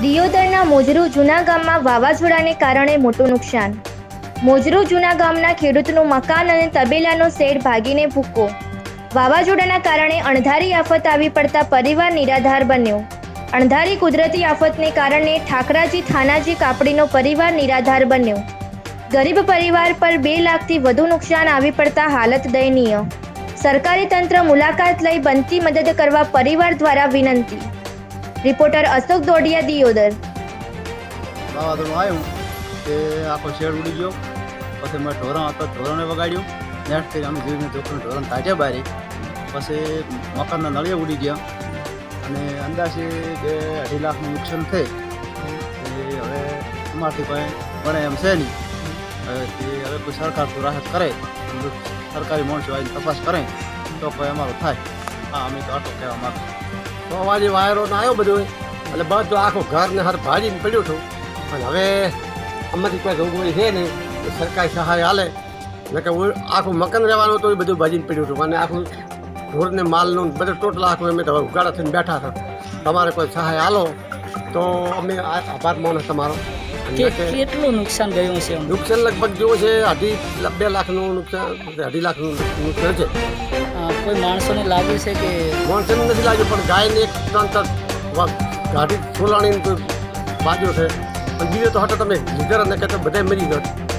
દિયોદરના મોજરૂ જૂના ગામમાં વાવાઝોડાને કારણે મોટું નુકસાન। મોજરૂ જૂના ગામના ખેડૂતનું મકાન અને તબેલાનો શેડ ભાગીને ભૂક્કો। વાવાઝોડાના કારણે અણધારી આફત આવી પડતા પરિવાર નિરાધાર બન્યો। અણધારી કુદરતી આફતને કારણે ઠાકરાજી થાનાજી કાપડીનો પરિવાર નિરાધાર બન્યો। ગરીબ પરિવાર પર 2 લાખથી વધુ નુકસાન આવી પડતા હાલત દયનીય। સરકારી તંત્ર મુલાકાત લઈ બનતી મદદ કરવા પરિવાર દ્વારા વિનંતી। रिपोर्टर अशोक दोडिया दियोदर। वावाजोड़ुं आव्युं ते आखो शेड उड़ी गयो। पछी मैं ढोरां हतो ढोराने वगाड्युं। नेट करी अमे जीवने जोखीने ढोराने काढ्या बारी। पछी मकानना नळिया उड़ी गया अने अंदाजे 2-2.5 लाखनुं नुकसान थई। हवे અમારથી કોઈ બને એમ છે નહીં। હવે કોઈ સરકાર તો રાહત કરે, સરકારી માણસો આવીને તપાસ કરે તો કોઈ અમારું થાય। હા, અમે તો આટલું કહેવા માગીએ। तो अवाज वायरो आयो बधो એટલે બધું આખું ઘર ને હર ભાજીને પડ્યું હતું। અને હવે અમારી કોઈ જોગવાઈ છે નહીં, સરકારી સહાય હાલે ને કે આખું મકાન રહેવાનું હતું, એ બધું ભાજીને પડ્યું હતું। અને આખું ઢોરને માલનું બધું ટોટલ આખું અમે તો ઉગાડા થઈને બેઠા હતા। તમારે કોઈ સહાય હાલો તો અમે આભાર માનો તમારો। કેટલું નુકસાન ગયું છે? નુકસાન લગભગ જેવું છે 2.5 લાખનું નુકસાન, 2.5 લાખનું નુકસાન છે। કોઈ માણસોને લાગ્યું છે કે? માણસોને નથી લાગ્યું, પણ ગાયને 3-4 ગાડી છોલાણીને બાજુ છે। પણ બીજો તો હટો તમે લીધર ને કહેતો બધા મરી ગયો।